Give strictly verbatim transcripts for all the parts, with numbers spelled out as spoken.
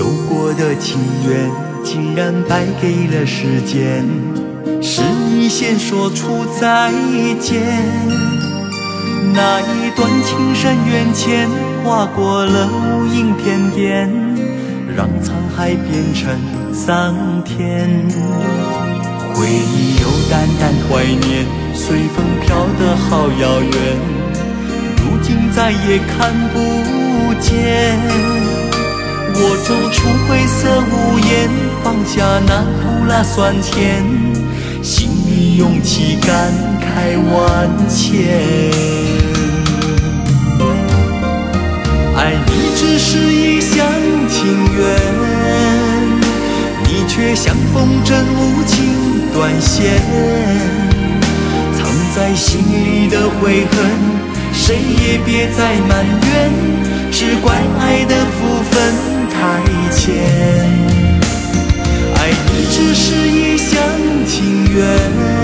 有过的情缘竟然败给了时间，是你先说出再见。那一段情深缘浅，划过了无影片点，让沧海变成桑田。回忆有淡淡怀念，随风飘得好遥远，如今再也看不见。我走出灰色屋檐，放下那苦辣酸甜，心里涌起感慨万千。爱你只是一厢情愿，你却像风筝无情断线，藏在心里的悔恨，谁也别再埋怨，只怪爱的福分太浅。爱你只是一厢情愿，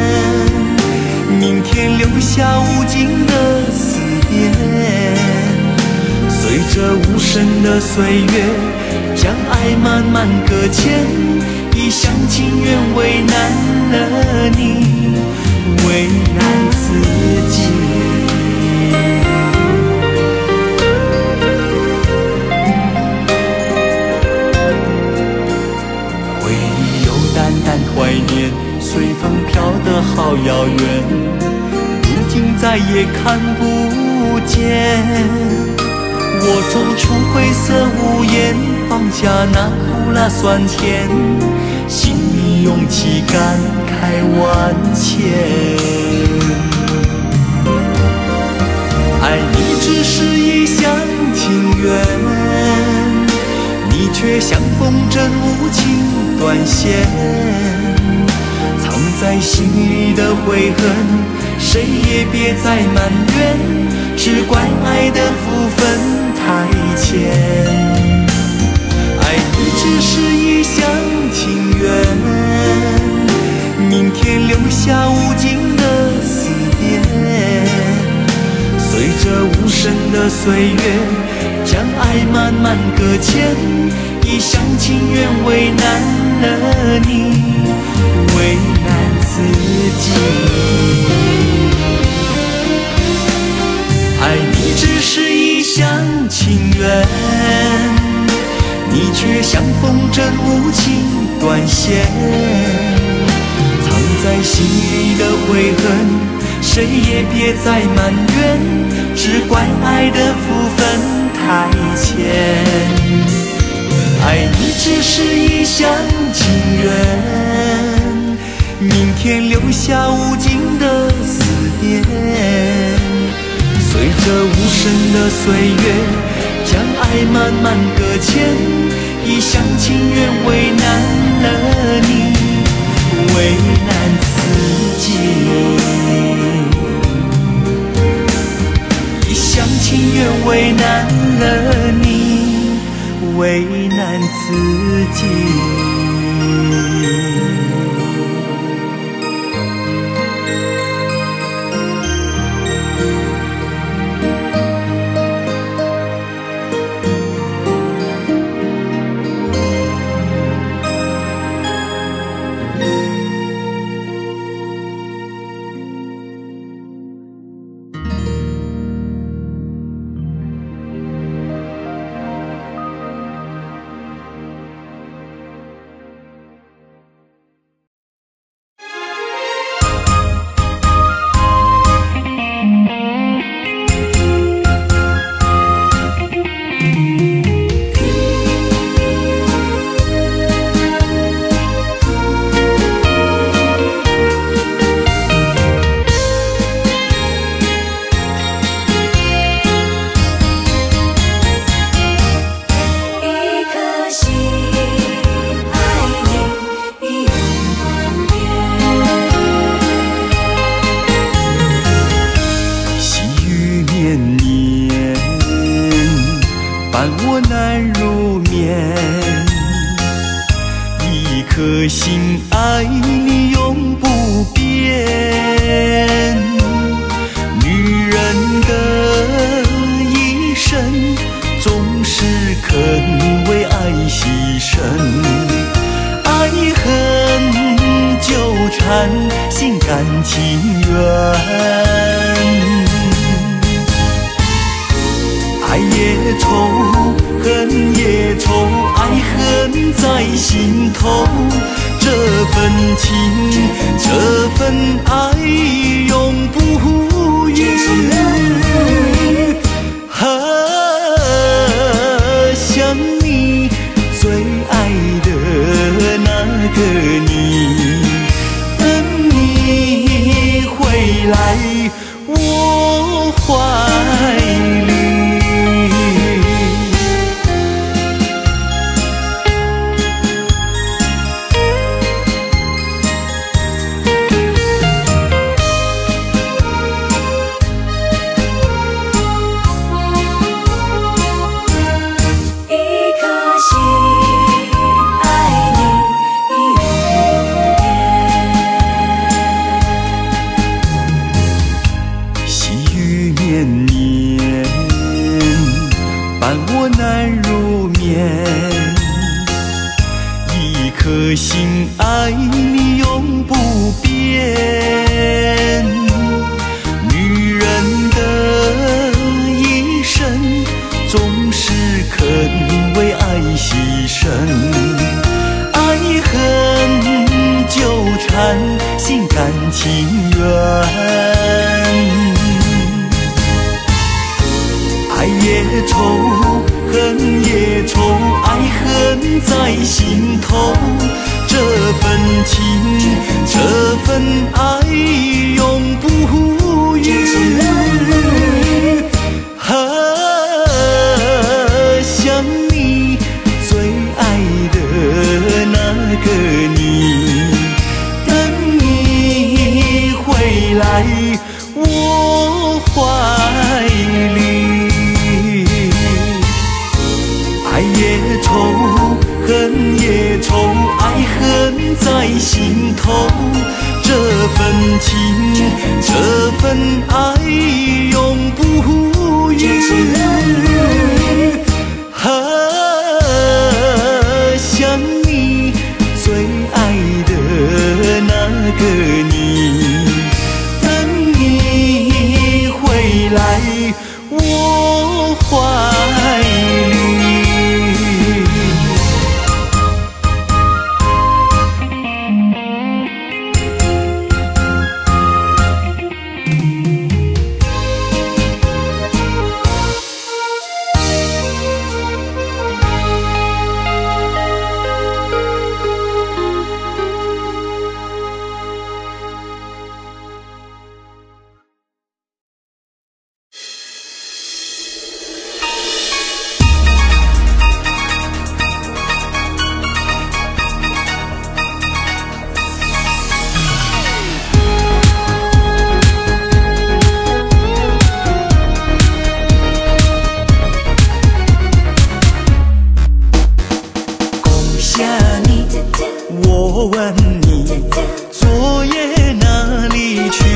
明天留下无尽的思念，随着无声的岁月，将爱慢慢搁浅，一厢情愿为难了你，为难自己。回忆有淡淡怀念，随风飘得好遥远，如今再也看不见。我走出灰色屋檐，放下那苦辣酸甜，心里涌起感慨万千。爱你只是一厢情愿，你却像风筝无情断线，藏在心里的悔恨，谁也别再埋怨，只怪爱的福分太浅。爱你只是一厢情愿，明天留下无尽的思念，随着无声的岁月，将爱慢慢搁浅，一厢情愿为难了你，为难自己。爱你只是一厢情愿，你却像风筝无情断线，藏在心里的悔恨，谁也别再埋怨，只怪爱的福分太浅。爱你只是一厢情愿，明天留下无尽的思念，随着无声的岁月，将爱慢慢搁浅，一厢情愿为难了你，为难自己。一厢情愿为难了你，为难自己。颗心爱你永不变，女人的一生总是肯为爱牺情缘。爱也愁，恨也愁，爱恨在心头。这份情，这份爱永不渝。啊，想你最爱的那个你，等你回来我怀里。颗心爱你永不变，女人的一生总是肯为爱牺牲，爱恨纠缠，心甘情愿。爱也愁，恨也愁，爱恨在心头。这份情，这份爱永不渝。啊，想你最爱的那个你，等你回来我怀里。爱也愁，恨也愁，爱恨在心头。这份情，这份爱永不渝。啊，想你最爱的那个你，等你回来我怀里。我问你，昨夜哪里去？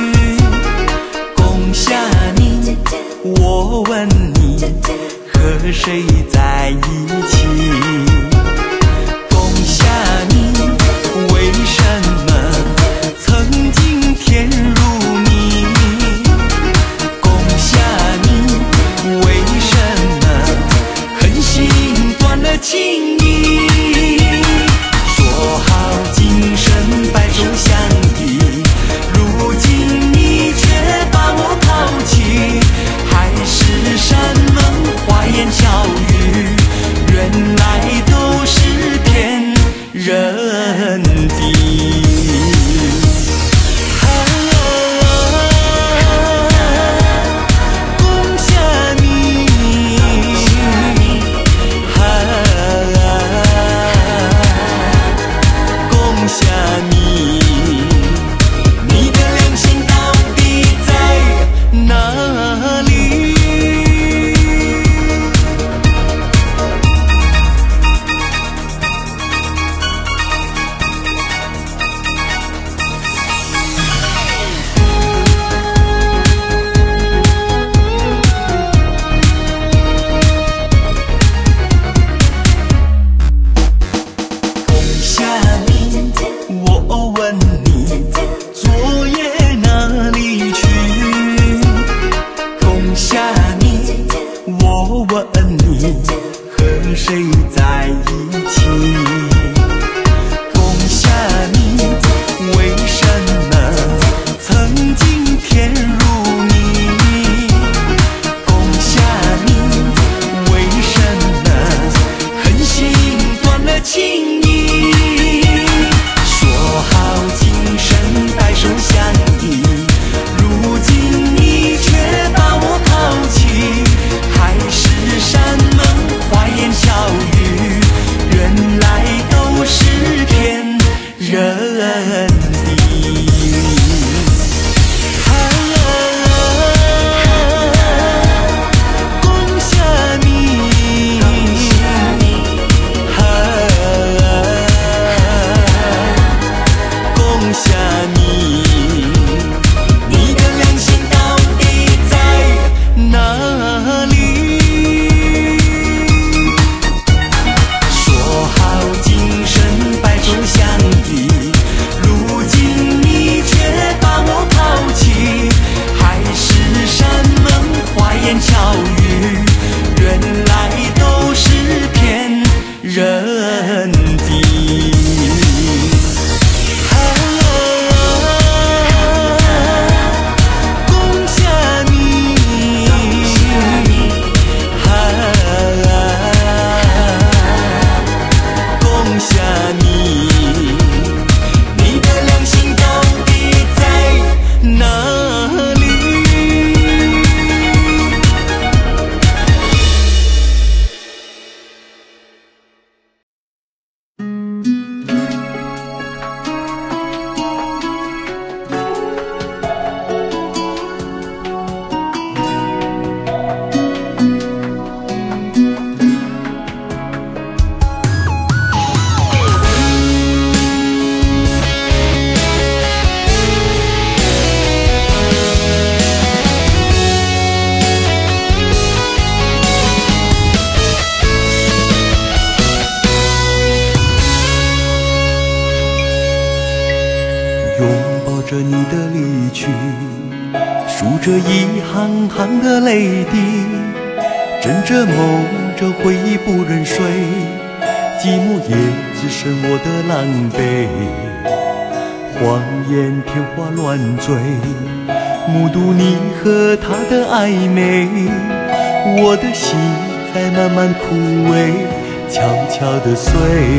共下你，我问你，和谁在一起？共下你，为什么曾经甜如蜜？共下你，为什么狠心断了情谊？说好今生白首相依，如今你却把我抛弃，海誓山盟花言巧语，原来着你的离去，数着一行行的泪滴，枕着梦着回忆不忍睡，寂寞也滋生我的狼狈。谎言天花乱坠，目睹你和他的暧昧，我的心在慢慢枯萎，悄悄地碎。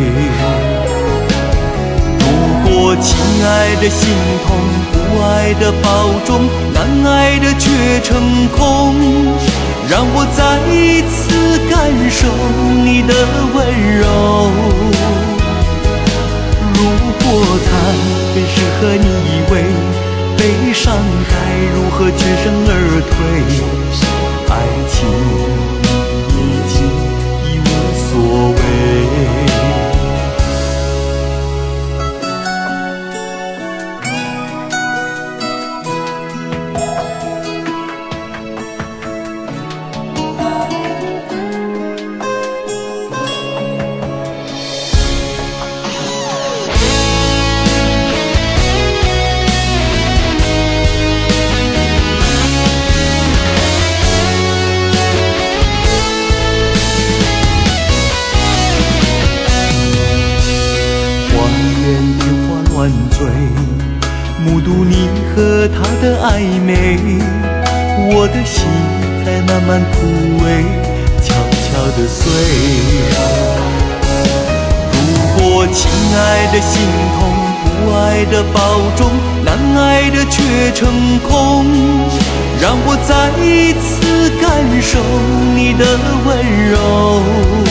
如果亲爱的心痛，不爱的保重，难爱的却成空，让我再一次感受你的温柔。如果它更适合你以为，悲伤该如何全身而退？爱情已经已无所谓。目睹你和他的暧昧，我的心在慢慢枯萎，悄悄地碎。如果亲爱的心痛，不爱的保重，难爱的却成空，让我再一次感受你的温柔。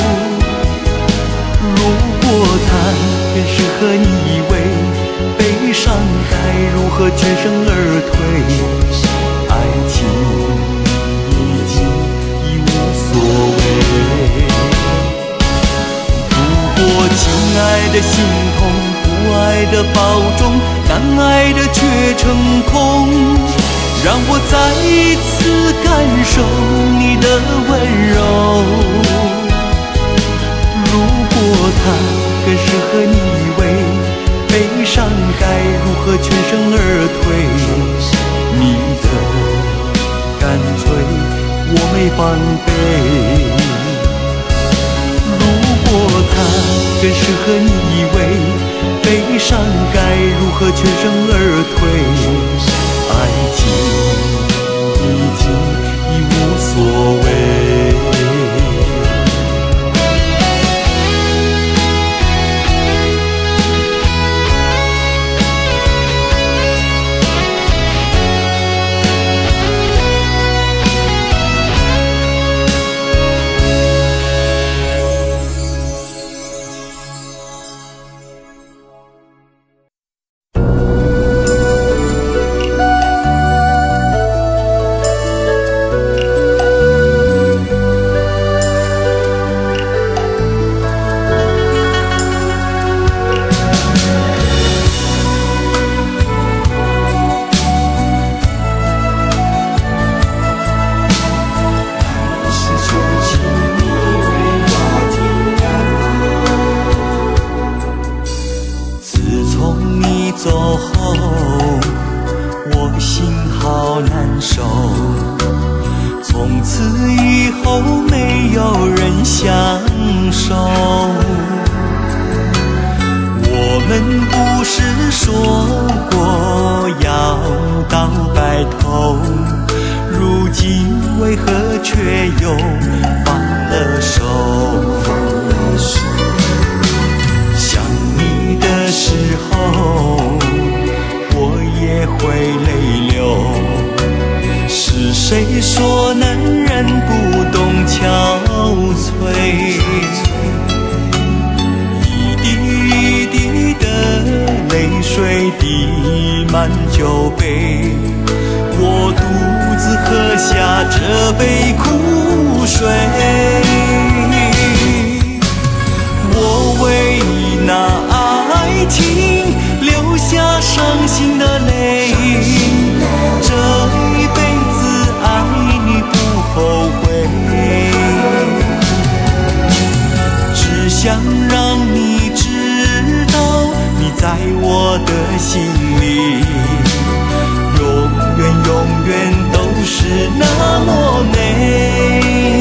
如果它更适合你以为，悲伤该如何全身而退？爱情已经已无所谓。如果亲爱的心痛，不爱的保重，难爱的却成空，让我再一次感受你的温柔。如果它更适合你以为，悲伤该如何全身而退？你的干脆我没防备。如果它更适合你以为，悲伤该如何全身而退？爱情已经已无所谓。 在我的心里永远都是那么美。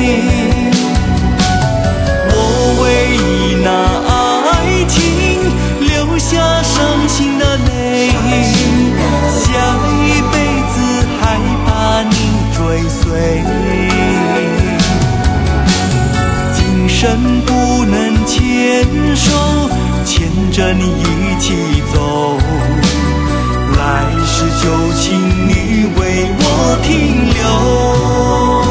我为那爱情留下伤心的泪，下一辈子还把你追随。今生不能牵手，牵着你一起走，来世就请你为我停留。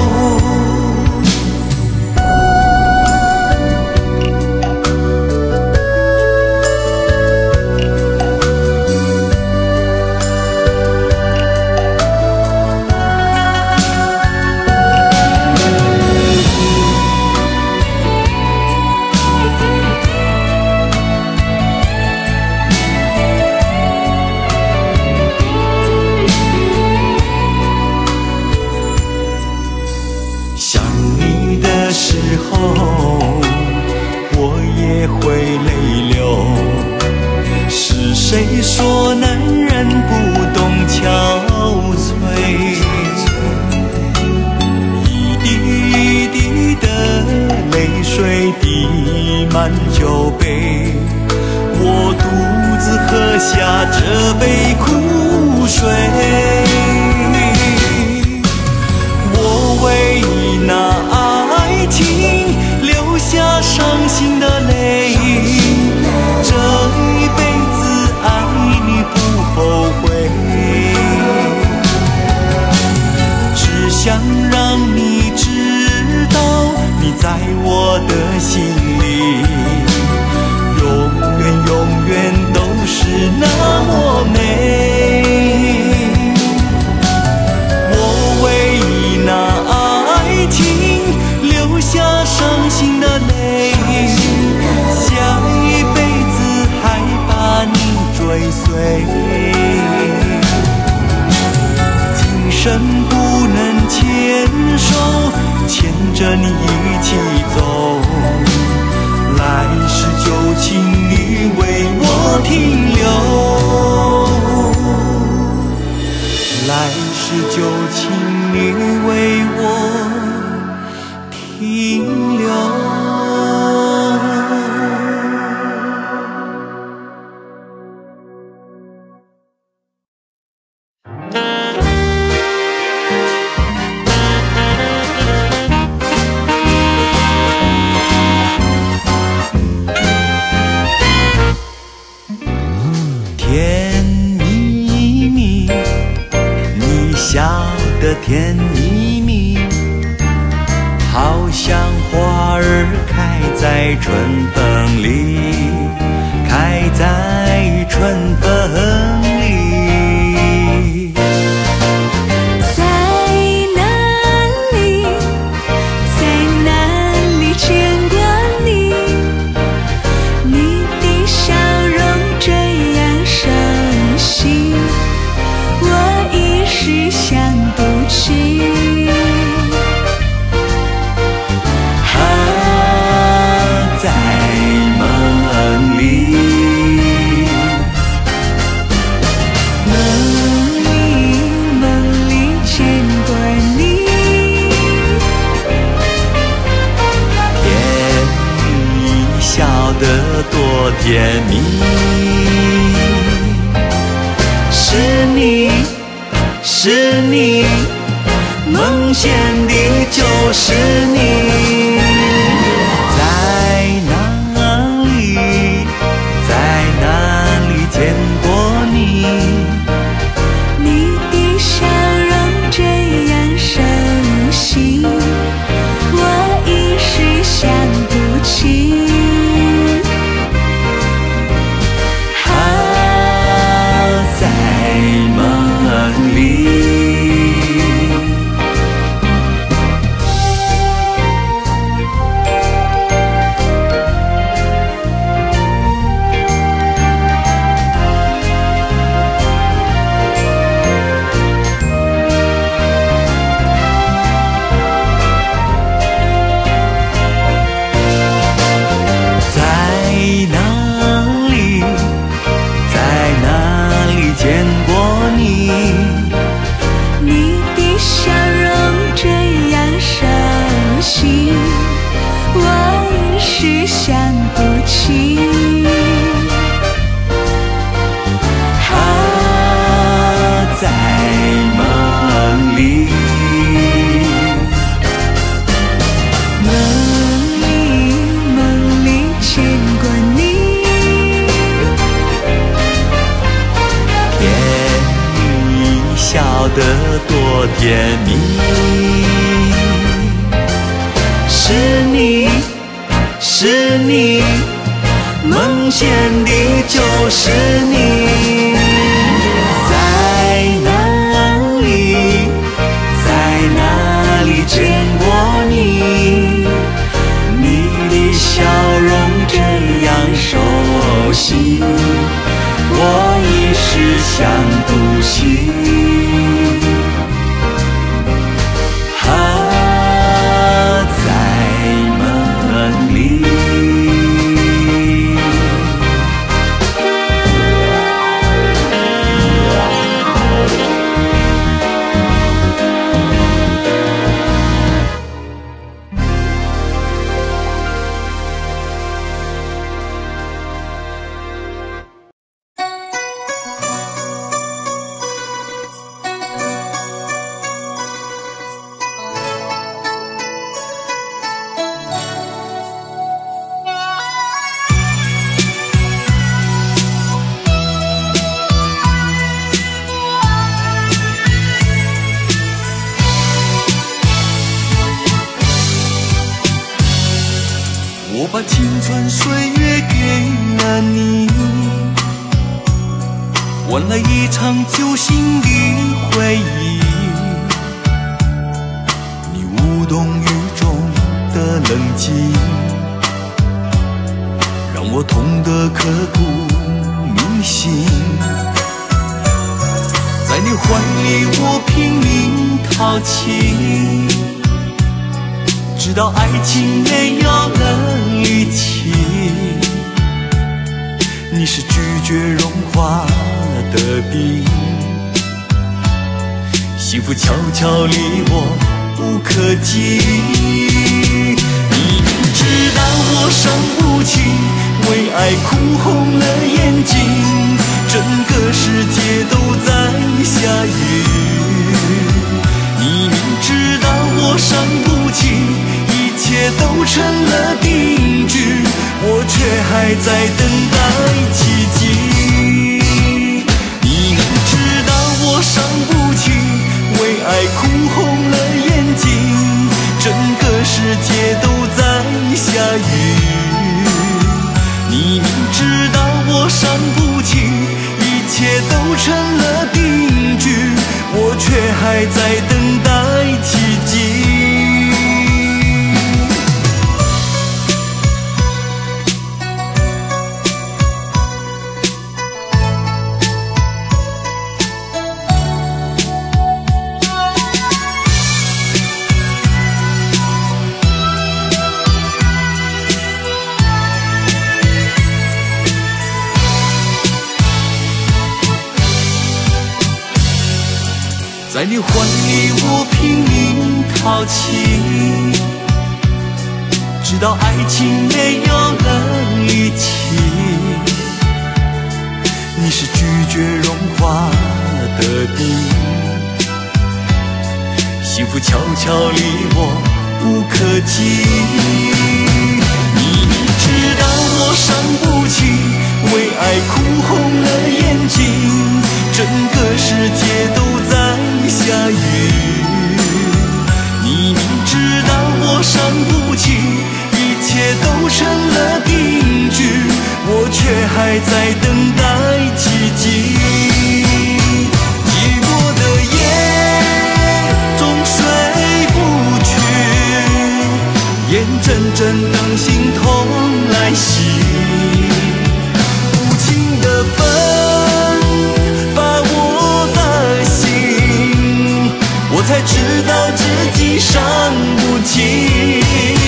谁说男人不懂憔悴？一滴一滴的泪水滴满酒杯，我独自喝下这杯苦水。我为那爱情留下伤心的泪，这一辈子爱你不后悔，只想让你知道，你在我的心里，永远永远都是那么美。我为那爱情留下伤心的泪，下一辈子还把你追随。今生不能牵手，牵着你一起走，来世就请你为我停留，来世就请你为我停留。甜蜜蜜，好像花儿开在春风里，开在春风里。 在哪里，在哪里见过你？你的笑容这样伤心，我一时想不起。 啊，在梦里， 梦里梦里见过你， 甜蜜笑得多甜蜜，是你。是你，梦见的就是你，在哪里，在哪里见过你？ 你的笑容这样伤心，我一时想不起。 得多甜蜜。 是你，是你，梦见的就是你。在哪里，在哪里见过你？你的笑容这样熟悉，我一时想不起。啊，在梦里。 我把青春岁月给了你，换来一场揪心的回忆。你无动于衷的冷静，让我痛得刻骨铭心。在你怀里我拼命淘气，直到爱情没有了力气。你是拒绝融化的冰，幸福悄悄离我不可及。你明知道我伤不起，为爱哭红了眼睛，整个世界都在下雨。你明知道我伤不起，一切都成了定局，我却还在等待奇迹。你明知道我伤不起，为爱哭红了眼睛，整个世界都在下雨。你明知道我伤不起，一切都成了定局，我却还在等待奇迹。在你怀里我拼命淘气，直到爱情没有了力气。你是拒绝融化的冰，幸福悄悄离我不可及。你明知道我伤不起，为爱哭红了眼睛，整个世界都在下雨。你明知道我伤不起，一切都成了定局，我却还在等待奇迹。结过的夜终睡不去，眼睁睁等心痛来袭。无情的风把我的心，我才知道自己伤不起。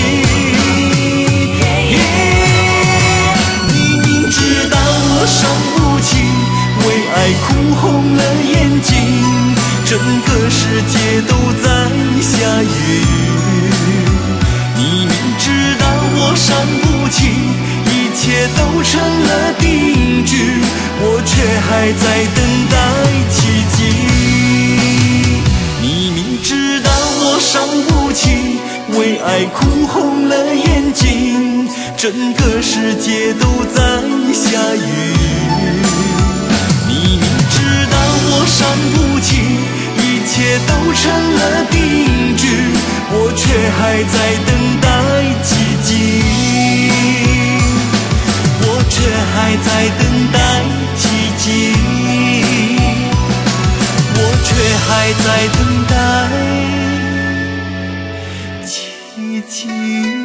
你明知道我伤不起，为爱哭红了眼睛，整个世界都在下雨。你明知道我伤不起，一切都成了定局，我却还在等待奇迹。你明知道我伤不起，为爱哭红了眼睛，整个世界都在下雨。你明知道我伤不起，一都成了定局，我却还在等待奇迹，我却还在等待奇迹，我却还在等待奇迹。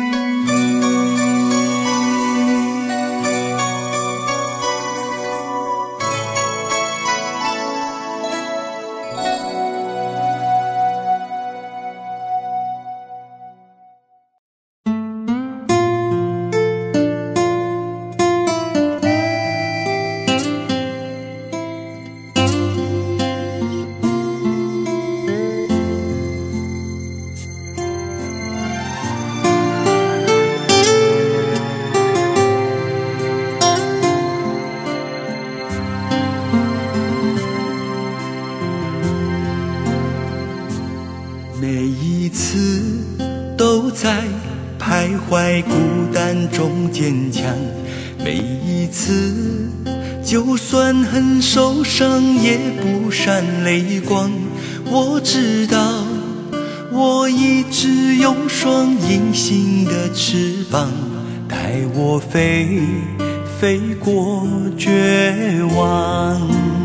徘徊孤单中坚强，每一次就算很受伤也不闪泪光。我知道我一直有双隐形的翅膀，带我飞飞过绝望，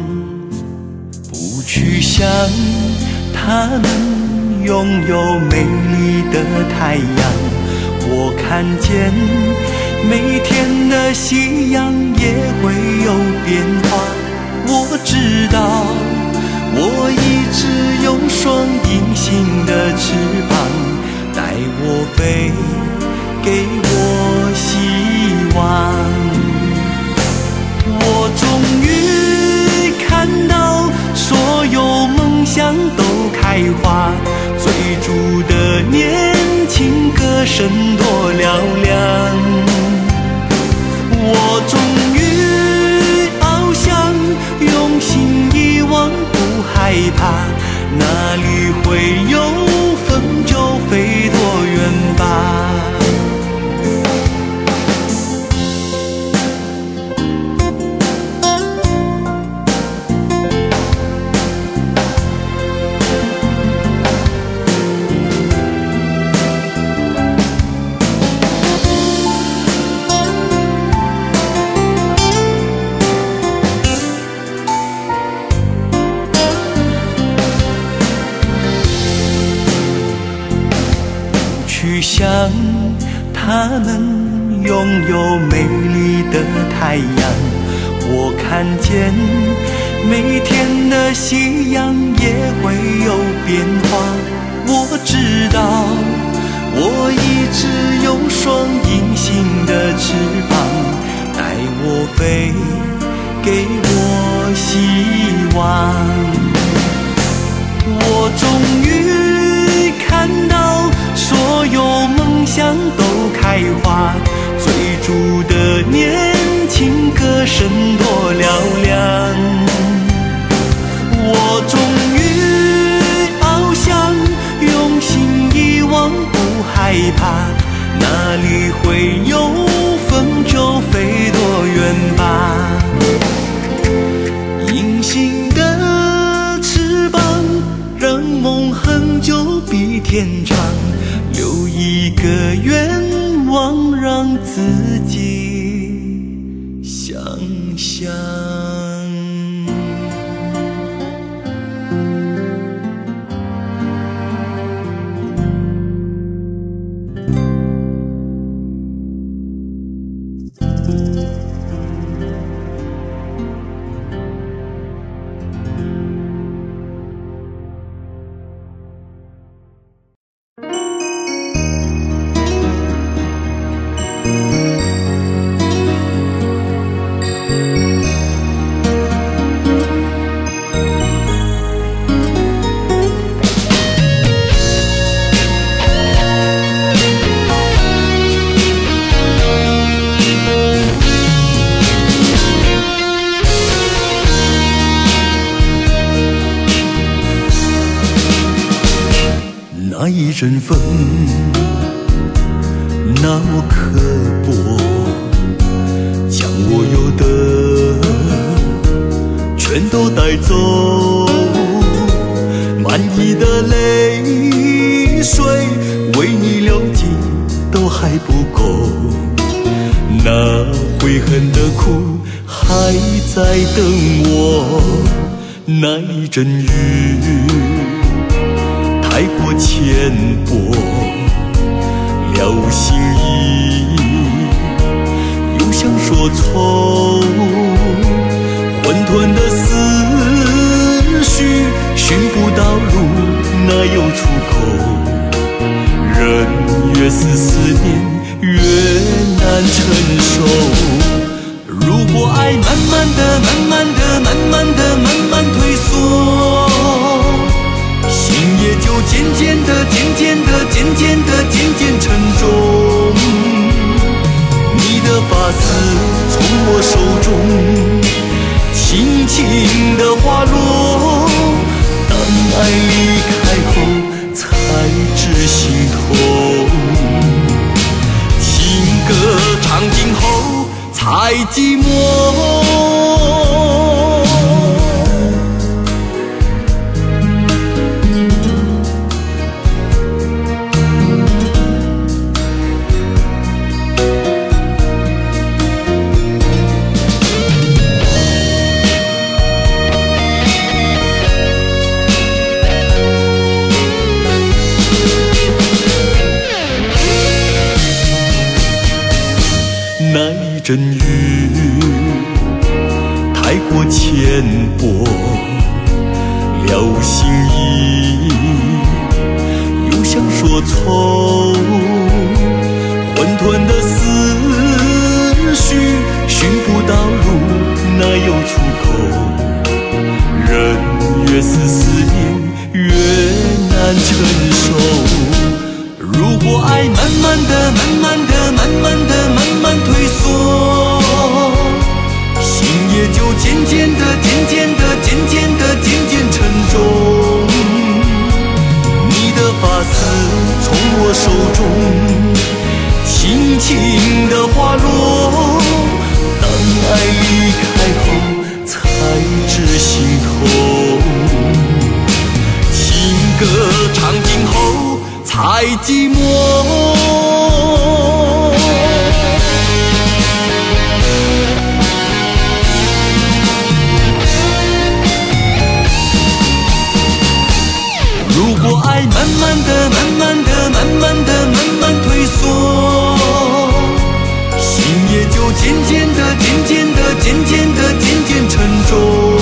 不去想他们拥有美丽的太阳。我看见每天的夕阳也会有变化，我知道我一直有双隐形的翅膀，带我飞，给我希望。我终于看到所有梦想都开花，追逐的年轻歌声多嘹亮。我终于翱翔，用心遗忘，不害怕，哪里会有风就飞多远吧。想他们拥有美丽的太阳，我看见每天的夕阳也会有变化。我知道我一直有双隐形的翅膀，带我飞，给我希望。我终于看到所有梦想都开花，追逐的年轻歌声多嘹亮。我终于翱翔，用心遗忘，不害怕，哪里会有风就飞多远吧。隐形的翅膀让梦恒久比天长，留一个愿望让自己想象。那一阵风那么刻薄，将我有的全都带走，满意的苦还在等我，那一阵雨太过浅薄，了心意又想说错，混沌的思绪寻不到路，哪有出口？人越是思念越难承受，如果爱慢慢的慢慢的慢慢的慢慢退缩，心也就渐渐的渐渐的渐渐的渐渐沉重。你的发丝从我手中轻轻的滑落，当爱离开后才知心痛，情歌唱尽后才寂寞。那一阵雨太过浅薄，了心意又想说错，混沌的思绪寻不到路，哪有出口？人越是思念越难承受，如果爱慢慢的慢慢的慢慢的慢慢退缩，心也就渐渐的渐渐的渐渐的渐渐沉重。你的发丝从我手中轻轻的滑落，当爱离开后才知心痛，情歌唱尽后才寂寞。如果爱慢慢的慢慢的慢慢的慢慢退缩，心也就渐渐的渐渐的渐渐的渐渐沉重。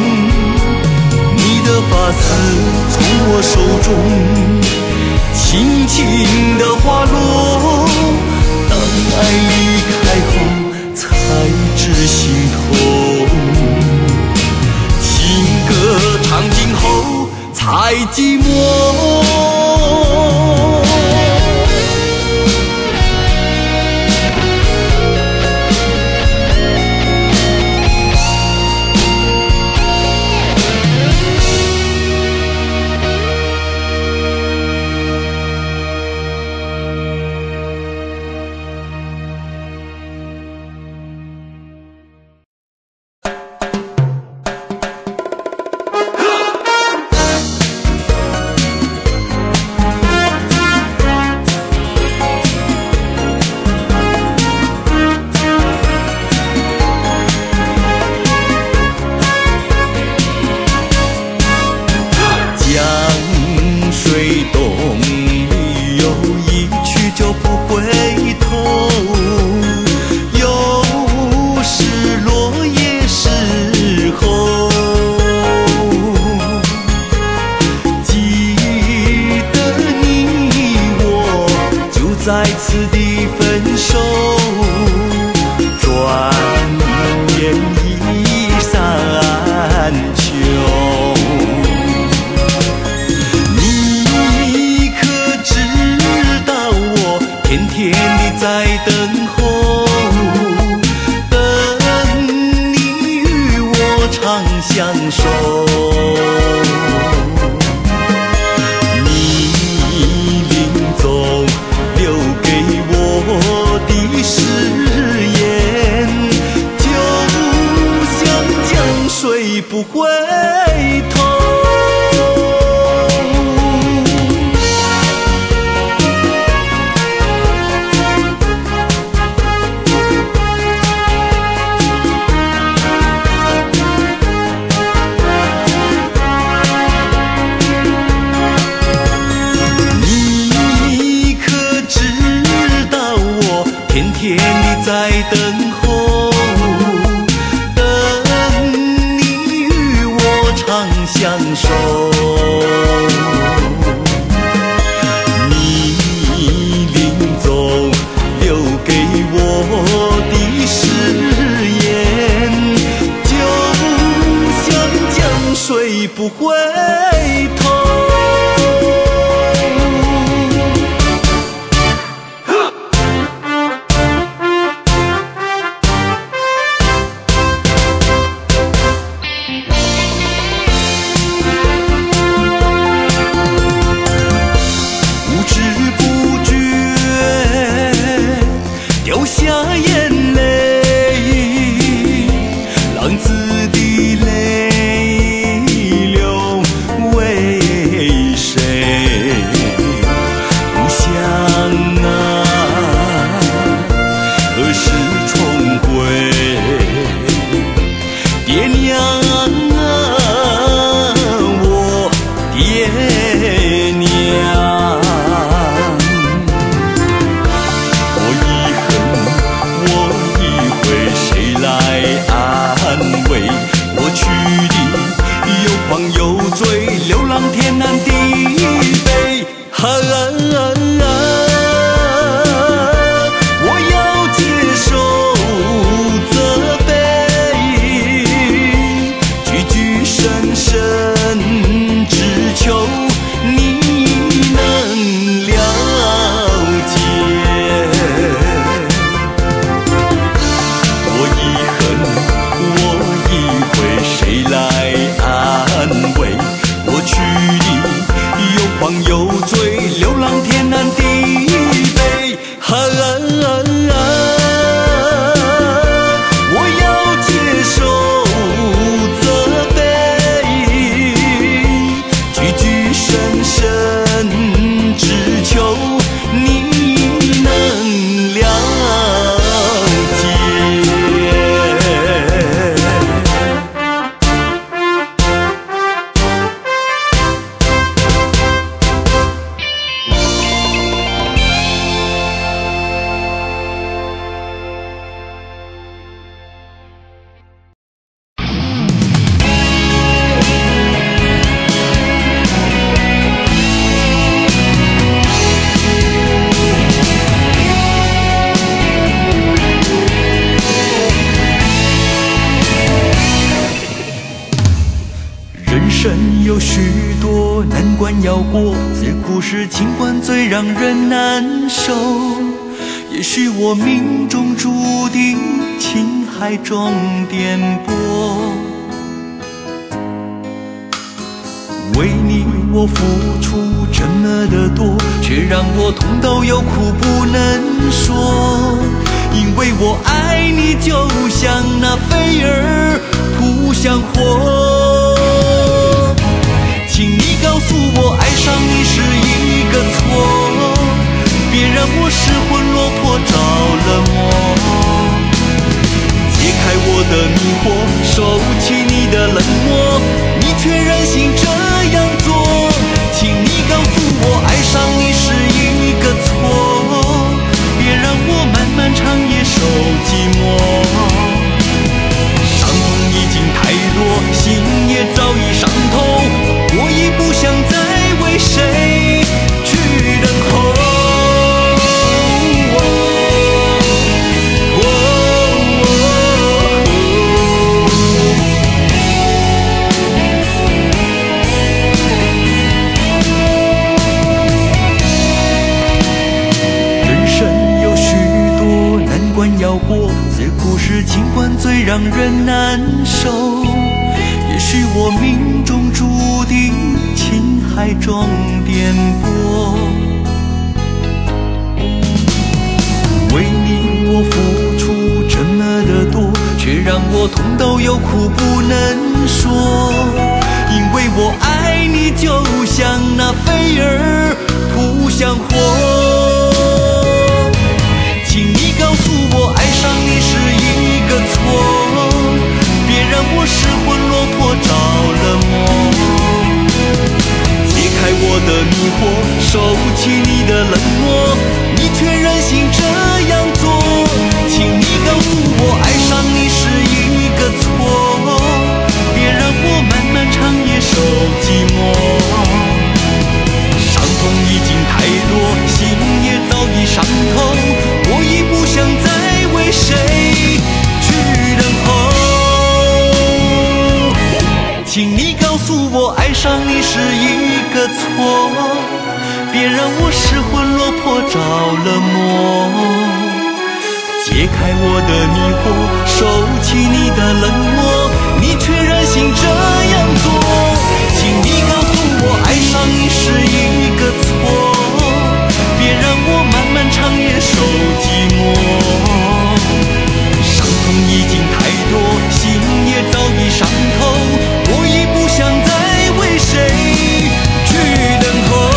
你的发丝从我手中轻轻的滑落，当爱离开后才知心痛，情歌唱尽后才寂寞。在此地分手，转眼已三秋。你可知道我天天地在等候，等你与我长相守。水不回头， 受。你临走留给我的誓言，就像江水不回头。 有许多难关要过，自古是情关最让人难受。也许我命中注定情海中颠簸，为你我付出这么的多，却让我痛到有苦不能说。因为我爱你，就像那飞儿扑向火。请你告诉我，爱上你是一个错，别让我失魂落魄着了魔。解开我的迷惑，收起你的冷漠，你却任性这样做。请你告诉我，爱上你是一个错，别让我漫漫长夜受寂寞。伤痛已经太多，心也早已伤透，我已不想再为谁去等候。人生有许多难关要过，自古是情关最让人难受。也许我命中注定情海中颠簸，为你我付出这么的多，却让我痛到有苦不能说。因为我爱你，就像那飞儿扑向火。请你告诉我，爱上你是一个错，别让我失魂落魄着了魔。解开我的迷惑，收起你的冷漠，你却任性这样做。请你告诉我，爱上你是一个错，别让我漫漫长夜受寂寞。 上你是一个错，别让我失魂落魄着了魔。解开我的迷惑，收起你的冷漠，你却任性这样做。请你告诉我，爱上你是一个错，别让我漫漫长夜受寂寞。伤痛已经太多，心也早已伤透，我已不想再为谁去等候。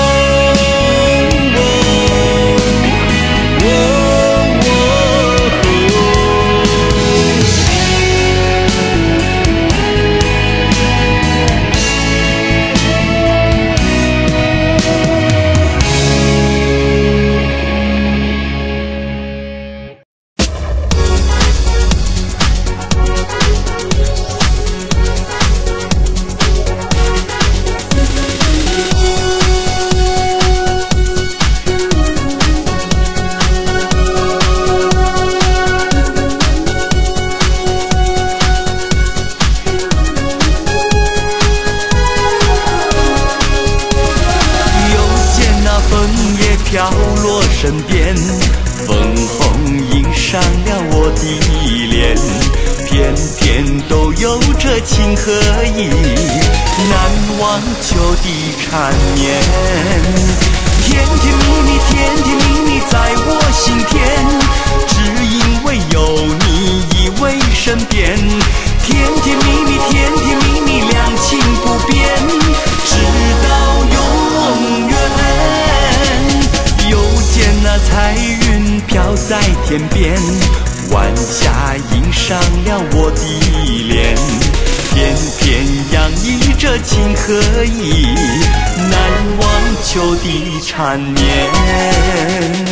飘落身边，粉红映上了我的脸，偏偏都有着情和义，难忘久的缠绵。甜甜蜜蜜，甜甜蜜蜜在我心田，只因为有你依偎身边。甜甜蜜蜜，甜甜蜜蜜，两情不变，直到永远。又见那彩云飘在天边，晚霞映上了我的脸，偏偏洋溢着情和义，难忘久的缠绵。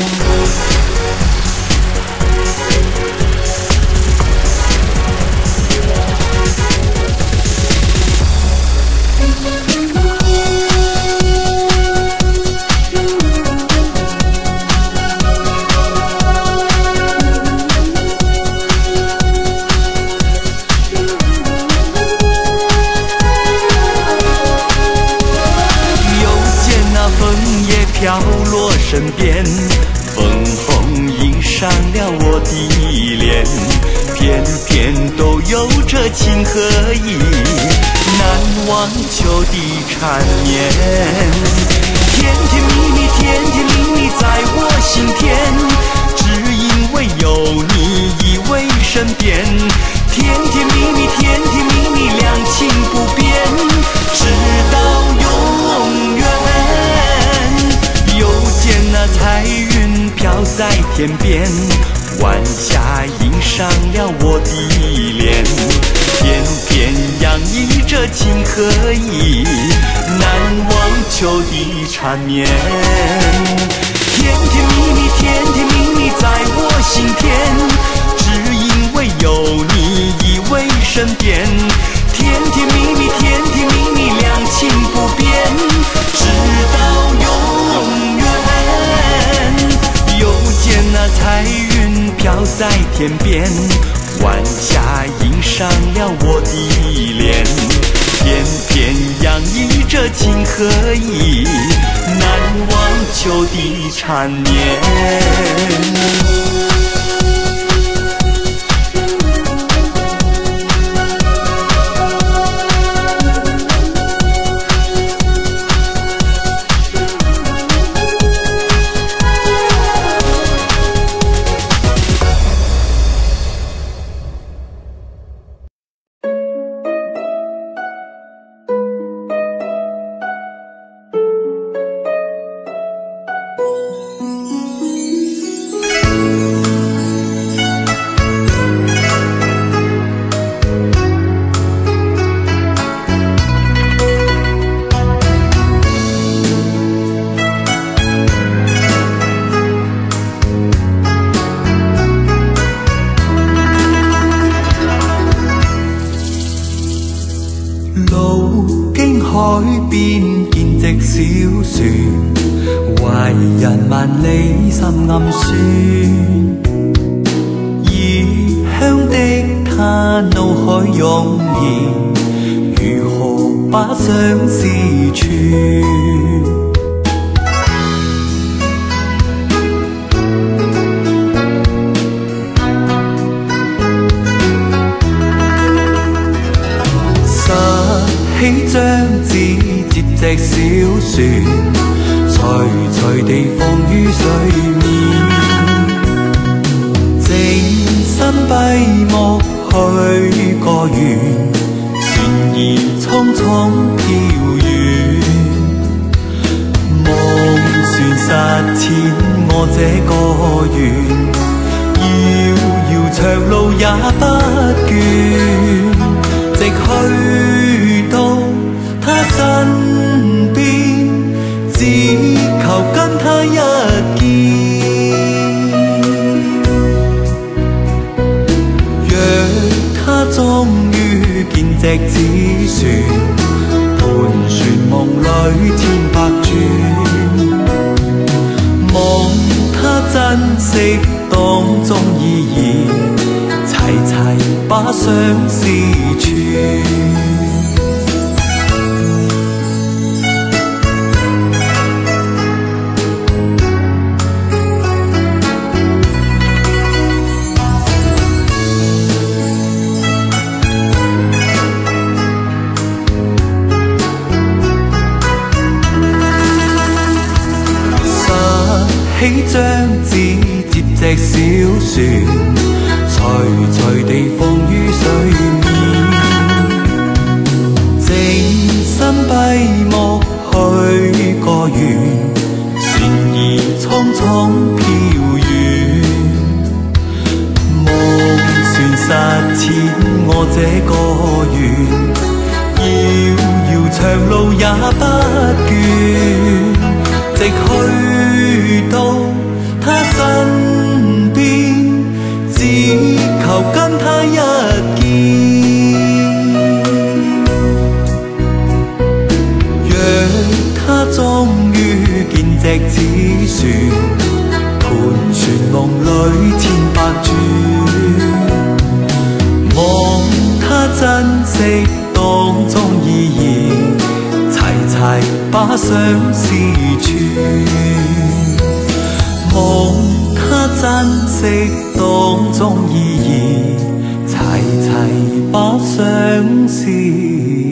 飘落身边，粉红映上了我的脸，偏偏都有着情和义，难忘久的缠绵。甜甜蜜蜜，甜甜蜜蜜在我心田，只因为有你依偎身边。甜甜蜜蜜，甜甜蜜蜜，两情不变，直到永远。又见那彩云飘在天边，晚霞映上了我的脸，偏偏洋溢着情和义，难忘久的缠绵。甜甜蜜蜜，甜甜蜜蜜在我心田，只因为有你依偎身边。甜甜蜜蜜，甜甜蜜蜜，两情不变，直到永远。又见那彩云飘在天边，晚霞映上了我的脸，偏偏洋溢着情和义，难忘久的缠绵。海邊見隻小船，懷人萬里心暗酸。異鄉的他腦海湧現，如何把相思傳。起張紙接隻小船，徐徐地放於水面。靜心閉目許個願，船兒匆匆飄遠。夢船實踐我這個願，遙遙長路也不倦，直去到他身邊，只求跟他一見。若他終於見隻紙船，盤旋夢裏千百轉，望他珍惜當中意義，齊齊把相思傳。起張紙接隻小船，徐徐地放於水面。靜心閉目許個願，船兒匆匆飄遠。夢船實踐我這個願，遙遙長路也不倦，直去到他身邊，只求跟他一見。若他終於見隻紙船，盤旋夢裏千百轉，望他珍惜當中意義，齊齊把相思傳。望他珍惜當中意義，齊齊把相思